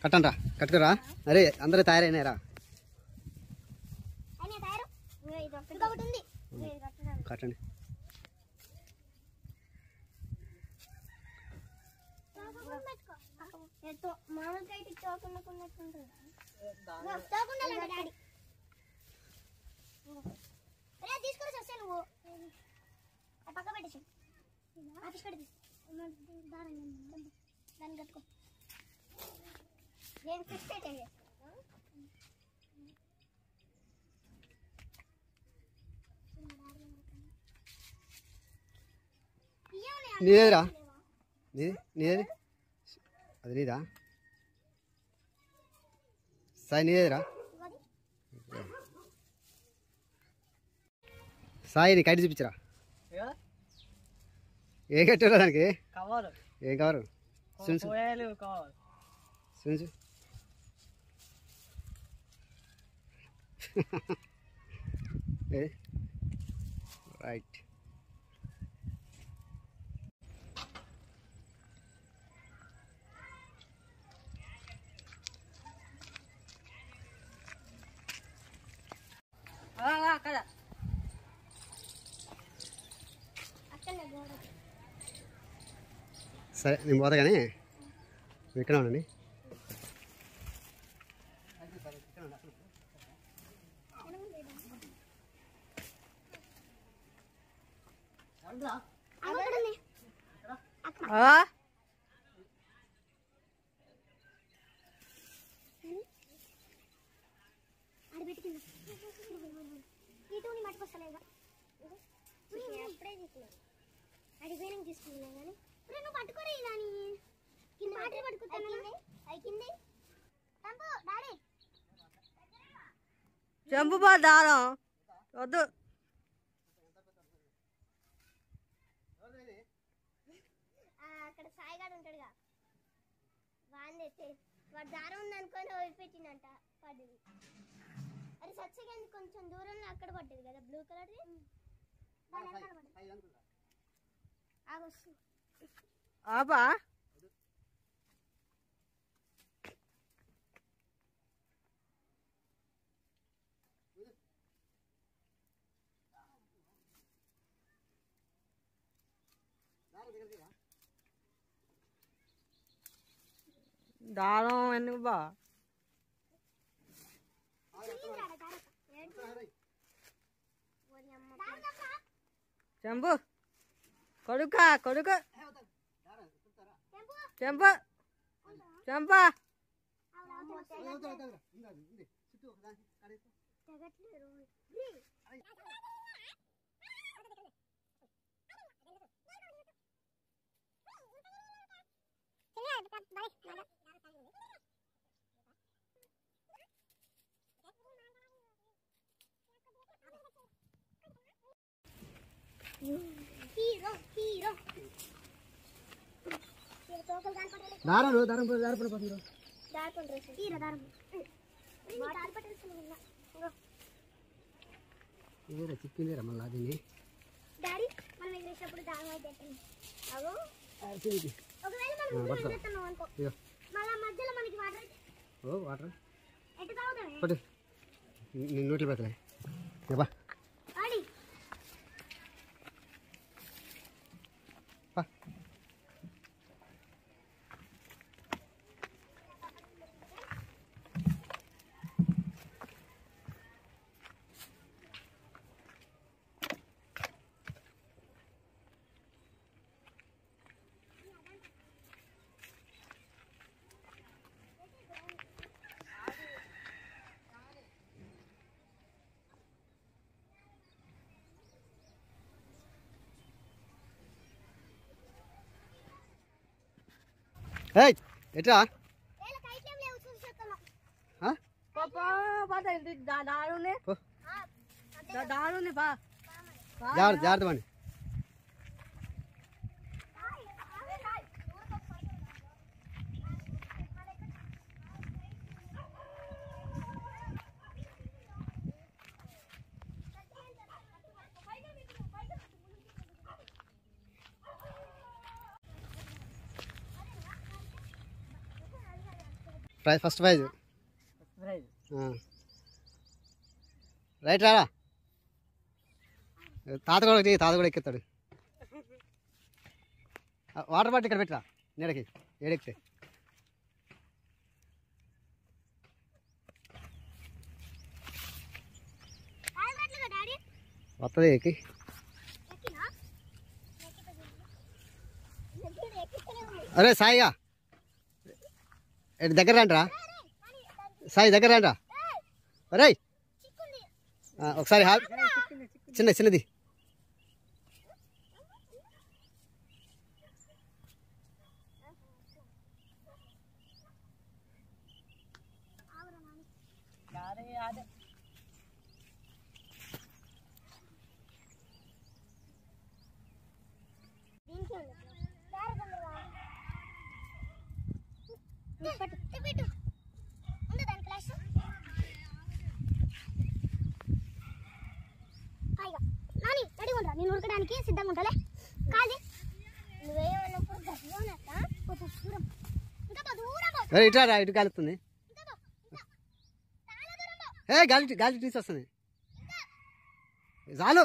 కట్టండి రా కట్టుకురా. అరే అందరూ తయారైనారా? కట్టండి. పక్క పెట్టేసి ఆఫీస్ కట్టి దాన్ని కట్టుకో. నేను ఫిక్స్ పెట్టేసి నీదేరా? నీదేది? అది నీదా? సాయి నీదేరా? సాయి నీ కైట్ చూపించరా. ఏ కట్టారా దానికి? ఏం కవరు? సున్సు రైట్. సరే నేను పోతా కానీ ఇక్కడ ఉండండి. అడిపోయినా తీసుకున్నా కానీ నువ్వు పట్టుకోరే దాని కింద వాటర్ పట్టుకుంటాను. డాడీ చంపు బా దారం వద్దు. అక్కడ సాయిగాడు ఉంటాడుగా, వాడు దారం ఉందనుకొని వదిలిపెట్టిందంట, పడ్డది. అది సత్సగా కొంచెం దూరంలో అక్కడ పడ్డది కదా బ్లూ కలర్. ఆపా దారం ఎందుకు బా? చంపు కొడుక కొడుకు చెంప చెంప చిక్కిందిరా మళ్ళీ అది డాడీ మనం ఎగిరేసినప్పుడు దారం అయితే మధ్యలో మనకి వాటర్ ఎట్టు తాగుతాయి పట్టు నేను నోట్లు పెడతాయి బా. ఎట్రా జాగ్రత్త పండి. First prize. రైట్ రారా, తాత కూడా ఎక్కిస్తాడు. వాటర్ బాటిల్ ఇక్కడ పెట్టరా నీడకి, ఏడెక్కితే వస్తుంది ఎక్కి. అరే సాయిగా దగ్గర రండిరా, సాయి దగ్గర రండిరా. అరే ఒకసారి చిన్నది నేను ఉరకడానికి సిద్ధంగా ఉంటాలే. కాదు నువ్వేమన్నప్పుడు గట్టిగా ఉన్నట్ట కొంచెం దూరం, ఇంకా దూరం ఇట్లా ఇటు కాలుతుంది. గాలి తీసేస్తుంది చాలు.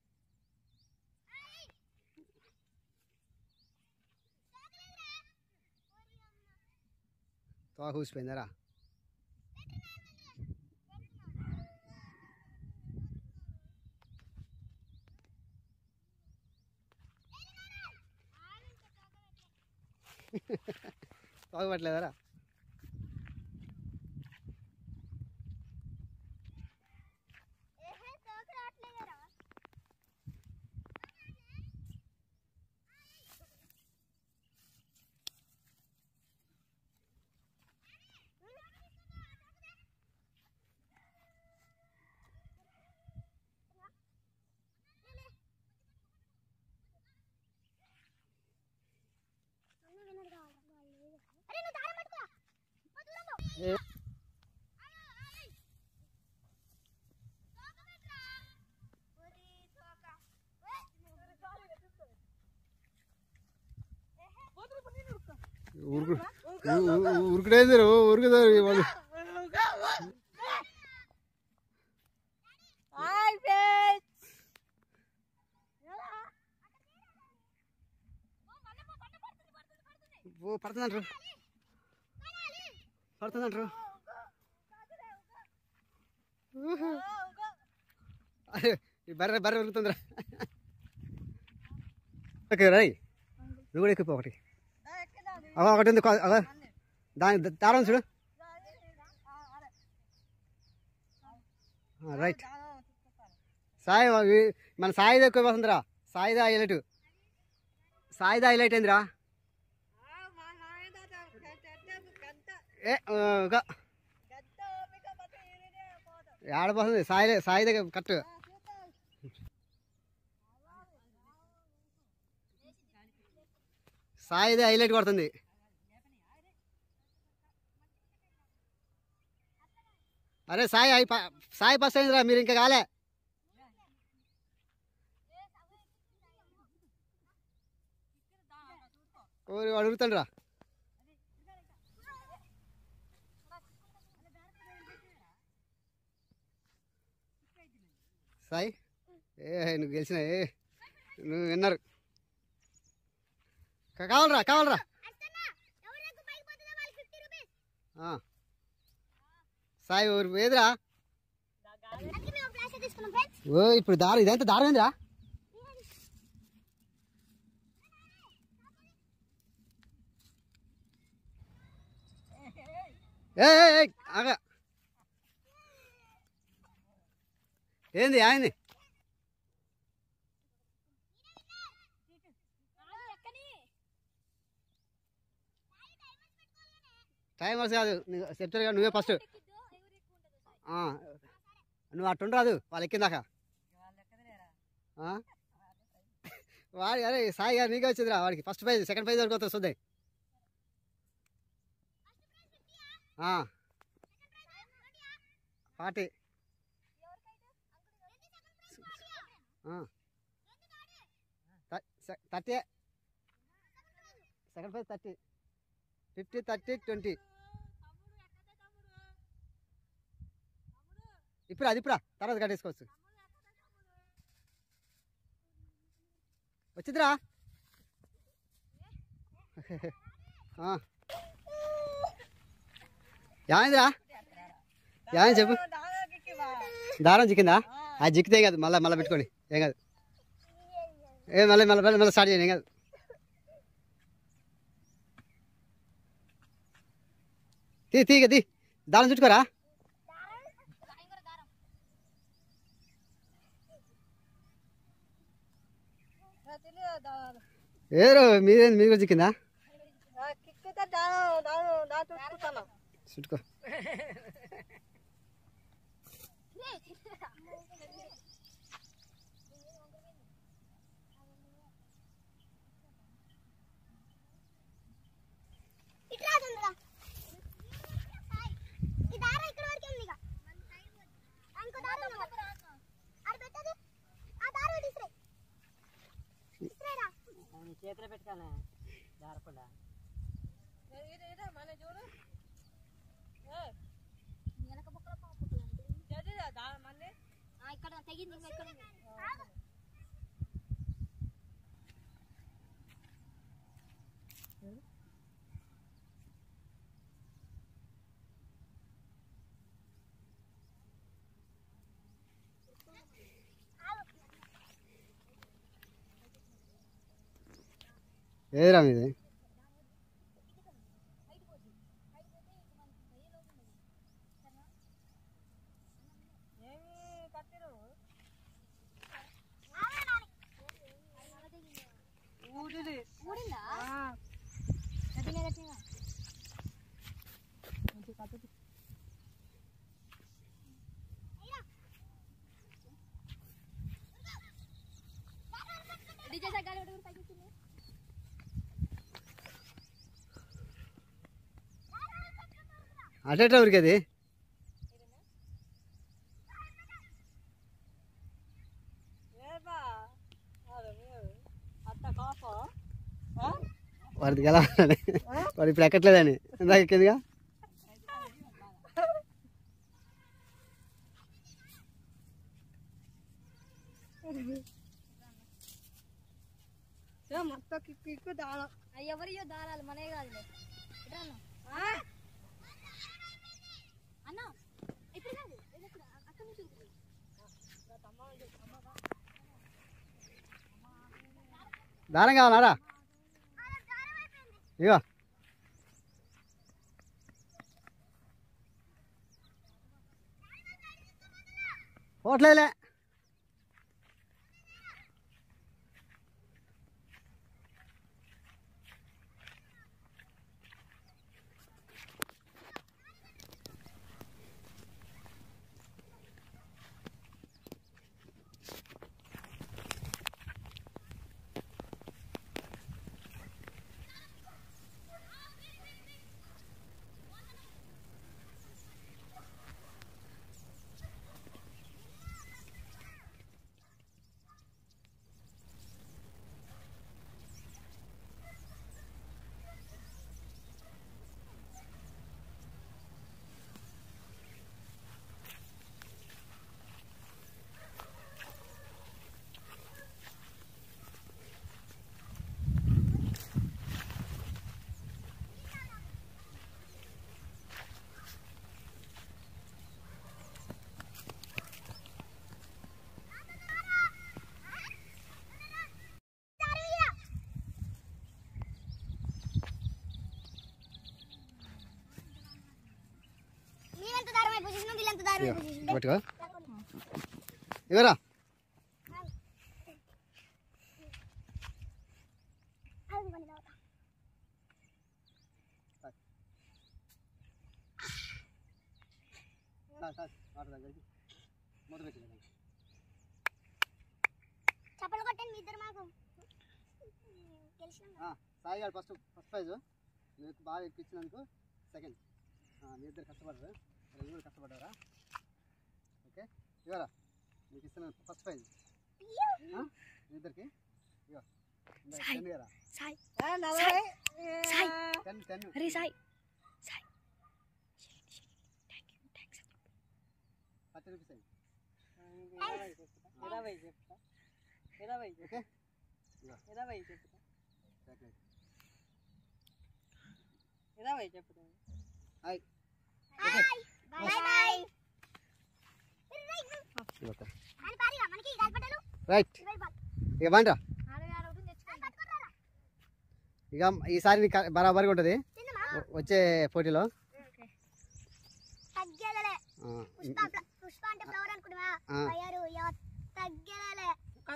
తోక కూసిపోయిందరా. తోక పట్టలేదరా. ఉరుకుడేది ఉరుకుతారు వాళ్ళు. పడుతుందంటారు అరే బర్రె ఉరుకుతుందిరా. ఓకే రై నువ్వు కూడా ఎక్కిపో. ఒకటి ఉంది దాని దారం చూడు. రైట్ సాయి మన సాయిదా ఎక్కువ వస్తుందిరా. సాయిదా హైలైట్ అయిందిరా. ఏడపోతుంది సాయిదా కరెక్ట్. సాయిదా హైలైట్ కొడుతుంది. అరే సాయి ఫస్ట్ అయిందిరా, మీరు ఇంకా కాలే. వాడు అడుగుతాడు రా. సాయి నువ్వు గెలిచిన, నువ్వు విన్నారు. కావాలరా సాయి ఏదిరా. ఓ ఇప్పుడు దారం ఇదంతా దారం ఏందిరా. ఆగా ఏంది ఆయనది. టైం వర్స్ కాదు, చెప్తారు కదా నువ్వే ఫస్ట్. నువ్వు అట్టుండరాదు వాళ్ళు ఎక్కిందాక. వాడి అరే సాయి గారు నీకే వచ్చిందిరా. వాడికి ఫస్ట్ ప్రైజ్, సెకండ్ ప్రైజ్ వరకు వస్తుంది. చూద్దాం 40 30 సెకండ్ ప్రైజ్ 30 50 30 20 ఇప్పుడు అది ఇప్పుడా తర్వాత కట్టేసుకోవచ్చు. వచ్చిందిరా ఏమైందిరా ఏమైంది చెప్పు. దారం చిక్కిందా? అది చిక్కితే కాదు మళ్ళీ పెట్టుకోండి ఏం కాదు. మళ్ళీ స్టార్ట్ చేయండి ఏం కాదు. తీ దారం చుట్టుకోరా. ఏరో మీరు కూడా చిక్కిందా? చుట్టుకో. చేతిలో పెట్టుకోలే జారకుండా ఇక్కడ తెగింది. ఏదిరా మీది? అటెట్లా ఉరికేది? వాడికి ఎలా వాడు ఇప్పుడు ఎక్కట్లేదని ఇందాక ఎక్కిందిగా. మొత్తం కిక్కు దారం. ఎవరియో దారాలు మనే కాదు అన్న. ఇప్పుడు కాదు అక్కడ నుంచి దారం కావాలా? ఇగో పోట్లేలే. పట్టుకో ఇవరా. చప్పలు కొట్టండి మీ ఇద్దరు మాకు. సాయి గారు ఫస్ట్ ప్రైజ్ మీకు బాగా ఎక్కించినందుకు సెకండ్. మీ ఇద్దరు కష్టపడ్డారు, కూడా కష్టపడ్డారా? ఓకే ఇవరా మీకు ఇస్తున్న ఫస్ట్ ప్రైజ్ మీ ఇద్దరికి. ఇగో 10 కదా. సాయి 10 అరే సాయి 30 రూపీస్ ఇరవై చెప్తా ఇరవై ఓకే ఇరవై చెప్తా చాక్లెట్ ఇరవై చెప్తా హాయ్ బై బై ఓకే అని పారిగా మనకి గాల్పటలు రైట్ ఇక బాండ్రా ఆడగారు ఒకటి తెచ్చుకోరా ఇక ఈసారి నీకు బరాబర్గా ఉంటుంది తిన్నమా వచ్చే పోటీలో తగ్గేలే పుష్ప అంటే ఫ్లవర్ అనుకున్నావా అయ్యారు తగ్గేలే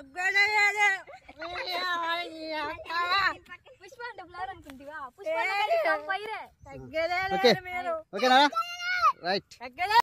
పుష్ప అంటే ఫ్లవర్ అనుకుంటివా పుష్ప అంటే పైరే ఓకే ఓకేనా రైట్